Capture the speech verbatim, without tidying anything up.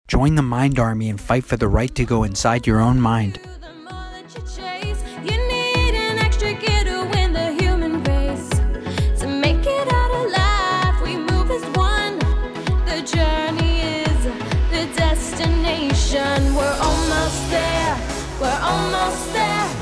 Join the Mind Army and fight for the right to go inside your own mind. We're almost there, we're almost there.